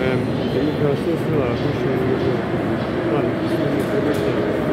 一条心思了，不是那个让你心里特别的。